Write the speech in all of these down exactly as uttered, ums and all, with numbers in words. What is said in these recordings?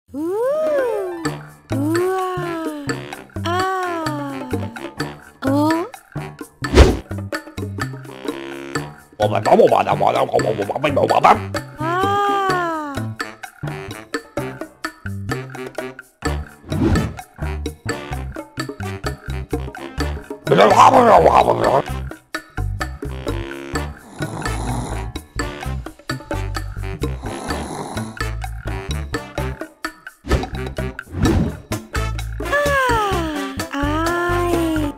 うーうわあお我们把我把的把的我我我把没有把把。 あ这个花不是花不是。 あい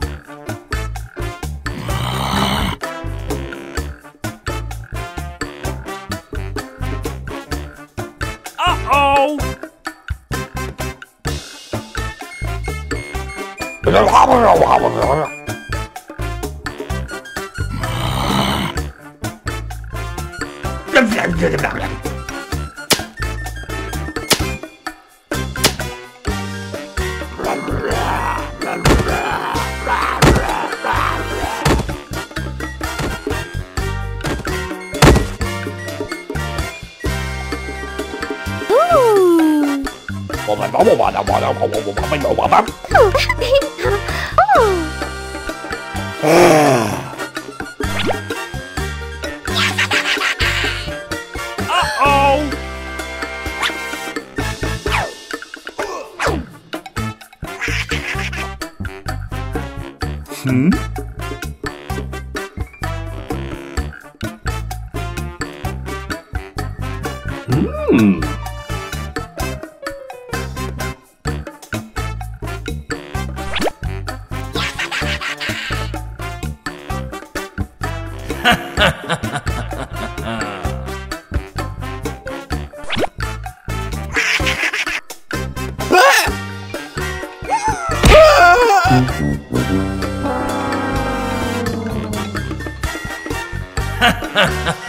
Uh-oh! 这个花不是花不是。这这这这这。我们把我把的把的我我我把没有把把。Uh-oh! 嗯？嗯。哈哈哈哈哈！哈哈哈！